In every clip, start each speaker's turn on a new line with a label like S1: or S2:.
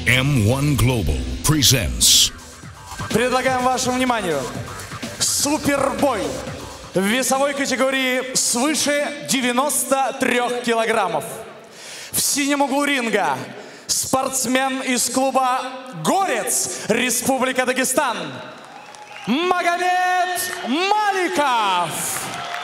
S1: M1 Global presents.
S2: Предлагаем вашему вниманию супербой в весовой категории свыше 93 килограммов. В синем углу ринга спортсмен из клуба «Горец», Республика Дагестан, Магомед Маликов.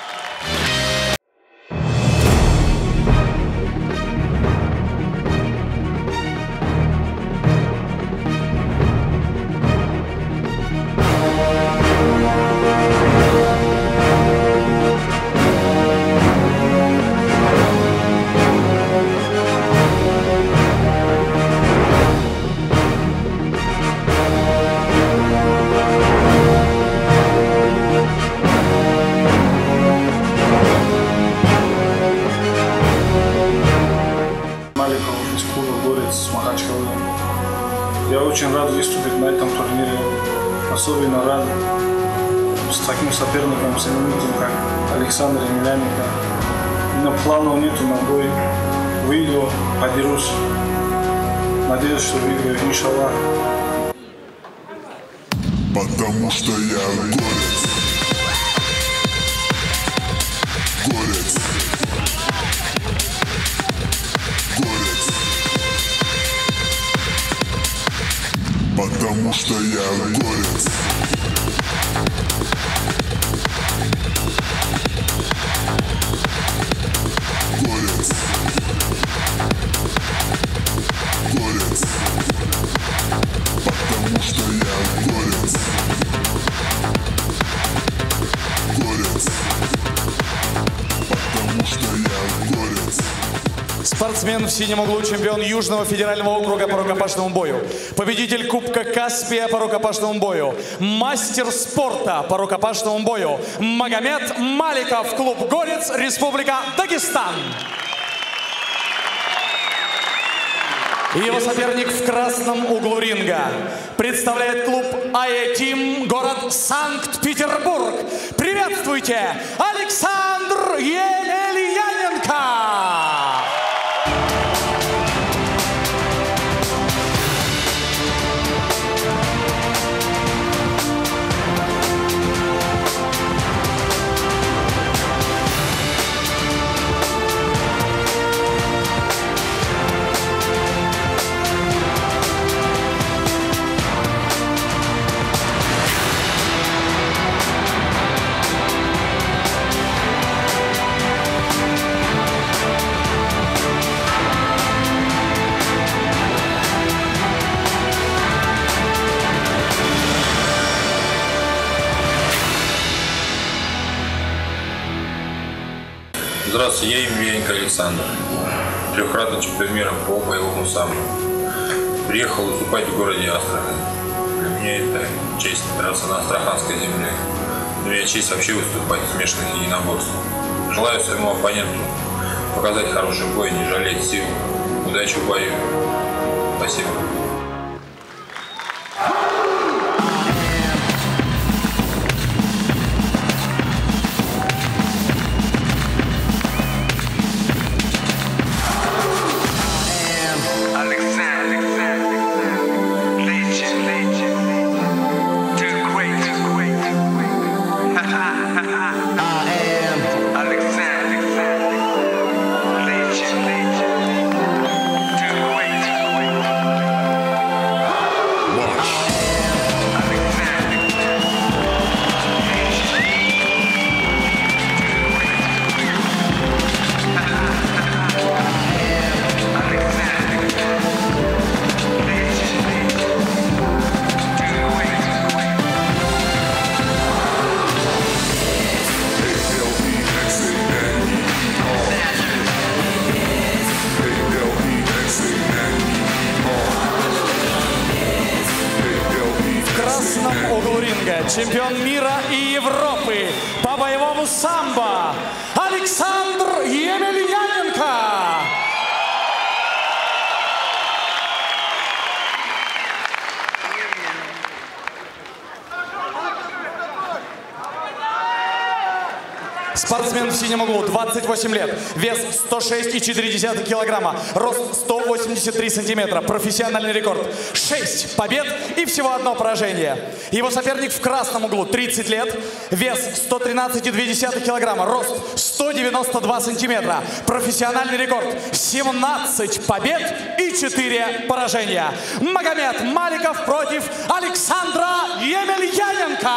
S3: Я очень рад выступить на этом турнире, особенно рад с таким соперником, знаменитым, как Александр Емельяненко. На планов нету на бой, выйду, подерусь, надеюсь, что выиграю, иншаллах.
S4: Потому что я горец. Горец. Горец. Потому что я горец. Горец. Горец. Потому что я горец. Горец. Потому что я горец.
S2: Спортсмен в синем углу, чемпион Южного федерального округа по рукопашному бою, победитель Кубка Каспия по рукопашному бою, мастер спорта по рукопашному бою Магомед Маликов, клуб «Горец», Республика Дагестан. И его соперник в красном углу ринга представляет клуб «АЕ-Тим», город Санкт-Петербург. Приветствуйте, Александр Емельяненко!
S5: Здравствуйте, я Емельяненко Александр, трехкратный чемпион мира по боевому самбо. Приехал выступать в городе Астрахань. Для меня это честь драться на астраханской земле. Для меня честь вообще выступать в смешанных единоборствах. Желаю своему оппоненту показать хороший бой, не жалеть сил. Удачи в бою. Спасибо.
S2: Чемпион мира и Европы по боевому самбо Александр Емельяненко. Спортсмен в синем углу, 28 лет, вес 106,4 килограмма, рост 183 сантиметра, профессиональный рекорд 6 побед и всего одно поражение. Его соперник в красном углу, 30 лет, вес 113,2 килограмма, рост 192 сантиметра, профессиональный рекорд 17 побед и 4 поражения. Магомед Маликов против Александра Емельяненко.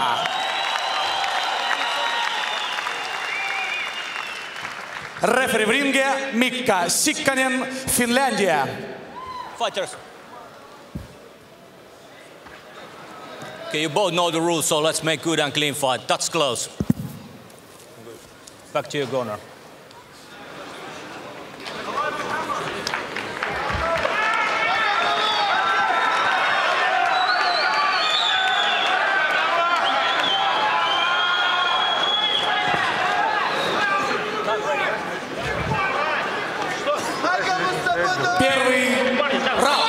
S2: Рефери в ринге Микка Сикканен, Финляндия.
S6: Fighters. Okay, you both know the rules, so let's make good and clean fight. Touch close. Back to your corner.
S2: Первый раунд.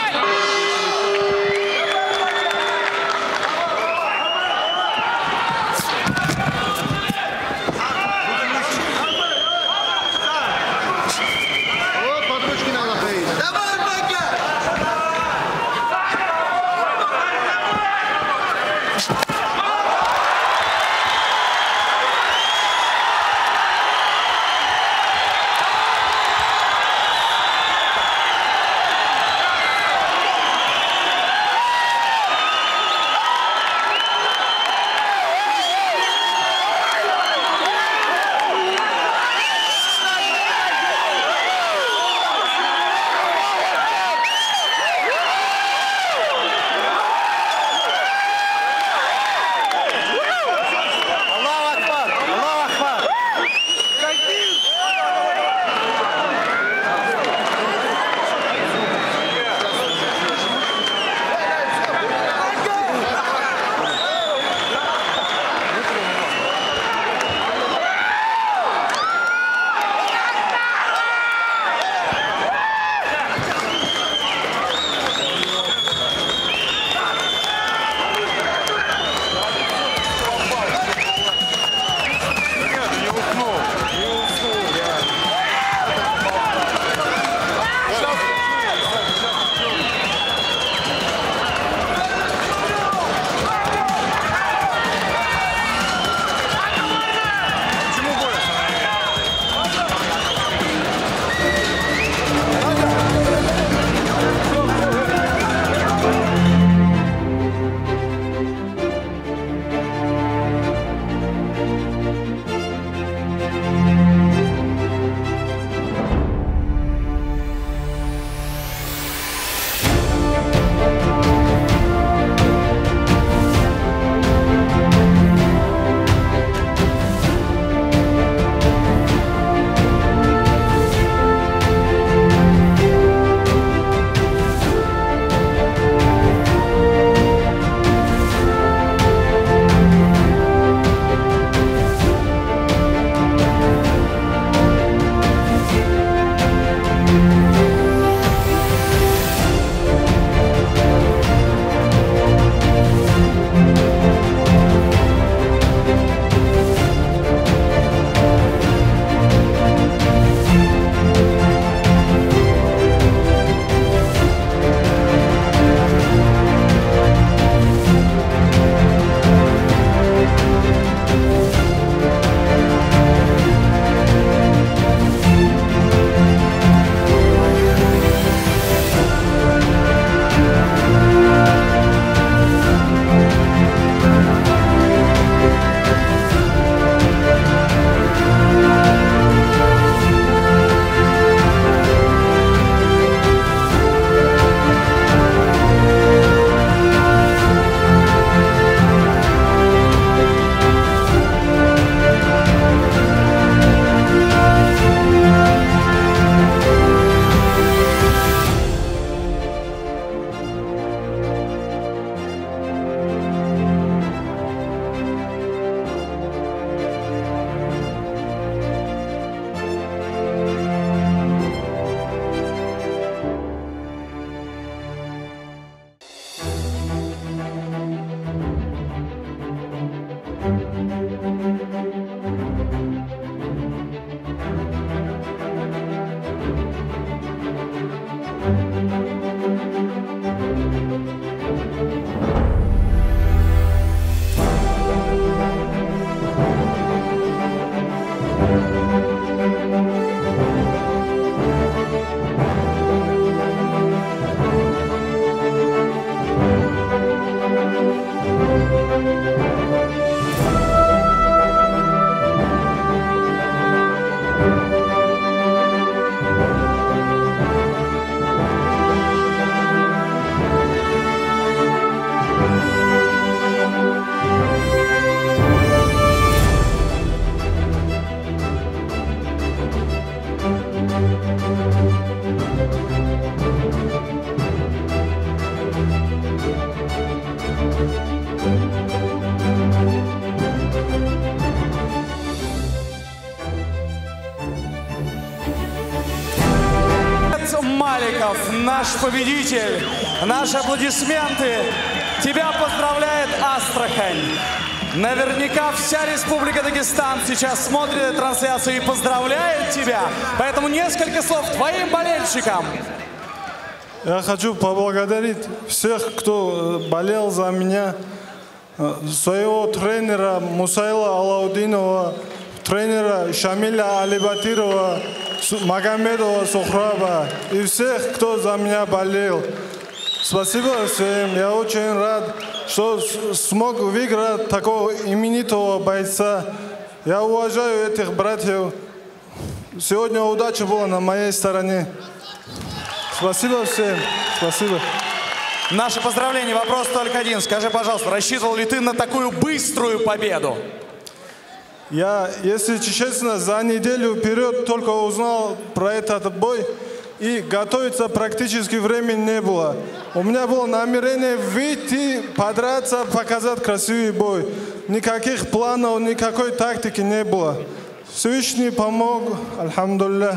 S2: Маликов, наш победитель. Наши аплодисменты. Тебя поздравляет Астрахань. Наверняка вся Республика Дагестан сейчас смотрит эту трансляцию и поздравляет тебя. Поэтому несколько слов твоим болельщикам.
S7: Я хочу поблагодарить всех, кто болел за меня. Своего тренера Мусайла Алаудинова, тренера Шамиля Алибатирова, Магомедова Сухраба и всех, кто за меня болел. Спасибо всем. Я очень рад, что смог выиграть такого именитого бойца. Я уважаю этих братьев. Сегодня удача была на моей стороне. Спасибо всем. Спасибо.
S2: Наше поздравление. Вопрос только один. Скажи, пожалуйста, рассчитывал ли ты на такую быструю победу?
S7: Я, если честно, за неделю вперед только узнал про этот бой. И готовиться практически времени не было. У меня было намерение выйти, подраться, показать красивый бой. Никаких планов, никакой тактики не было. Всевышний помог, альхамдулилля.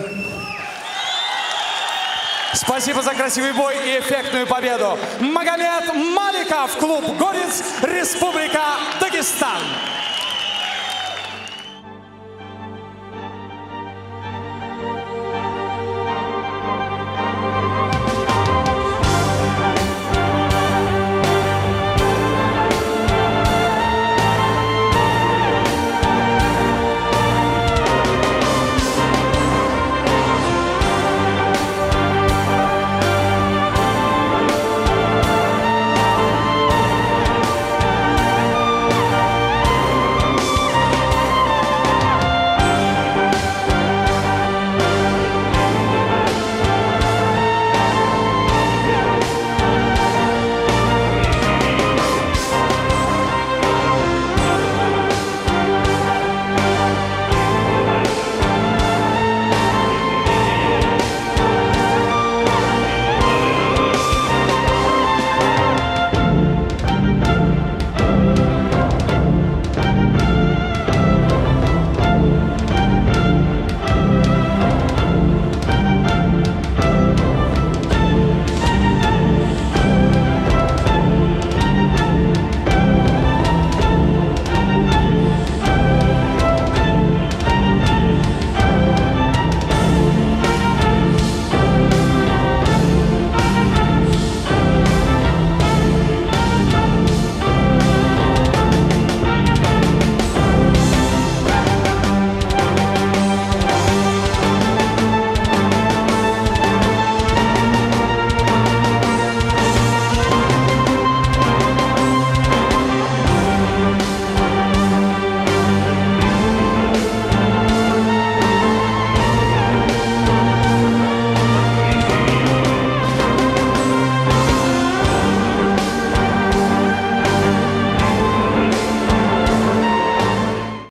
S2: Спасибо за красивый бой и эффектную победу. Магомед Маликов, клуб «Горец», Республика Дагестан.